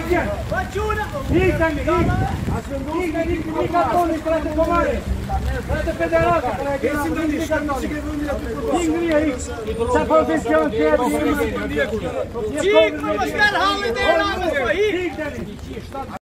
Ігор! Ігор, повний трати комари! Трати федерація! Ігор! Це позиція анкети! Тихо, Оскар Галини,